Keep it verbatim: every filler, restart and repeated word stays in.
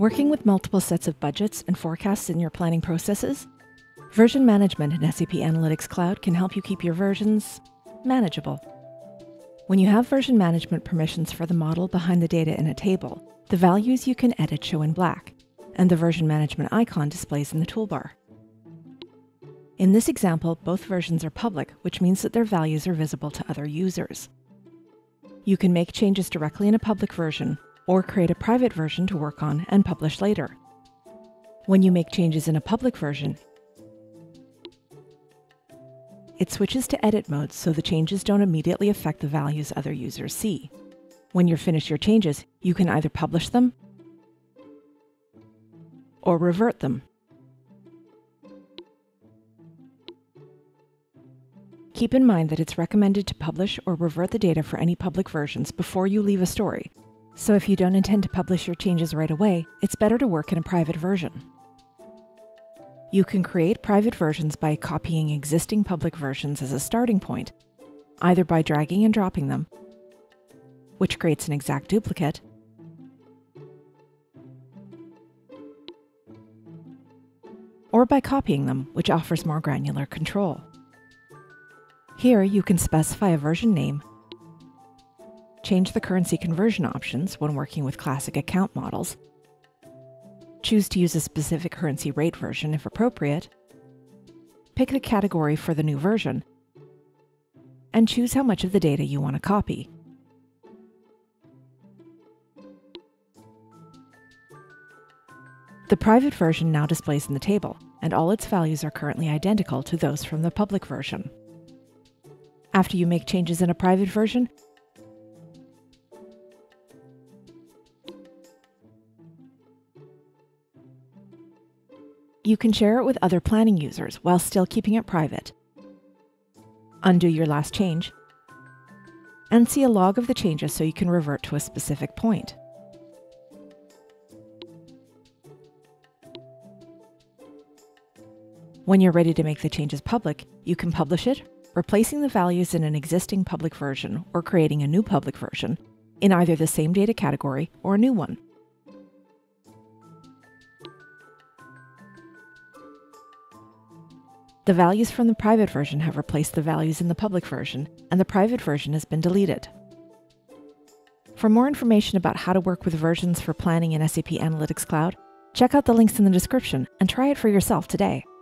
Working with multiple sets of budgets and forecasts in your planning processes, version management in S A P Analytics Cloud can help you keep your versions manageable. When you have version management permissions for the model behind the data in a table, the values you can edit show in black, and the version management icon displays in the toolbar. In this example, both versions are public, which means that their values are visible to other users. You can make changes directly in a public version, or create a private version to work on and publish later. When you make changes in a public version, it switches to edit mode so the changes don't immediately affect the values other users see. When you're finished your changes, you can either publish them or revert them. Keep in mind that it's recommended to publish or revert the data for any public versions before you leave a story. So if you don't intend to publish your changes right away, it's better to work in a private version. You can create private versions by copying existing public versions as a starting point, either by dragging and dropping them, which creates an exact duplicate, or by copying them, which offers more granular control. Here you can specify a version name, change the currency conversion options when working with classic account models, choose to use a specific currency rate version if appropriate, pick the category for the new version, and choose how much of the data you want to copy. The private version now displays in the table, and all its values are currently identical to those from the public version. After you make changes in a private version, you can share it with other planning users while still keeping it private. Undo your last change, and see a log of the changes so you can revert to a specific point. When you're ready to make the changes public, you can publish it, replacing the values in an existing public version or creating a new public version in either the same data category or a new one. The values from the private version have replaced the values in the public version, and the private version has been deleted. For more information about how to work with versions for planning in S A P Analytics Cloud, check out the links in the description and try it for yourself today.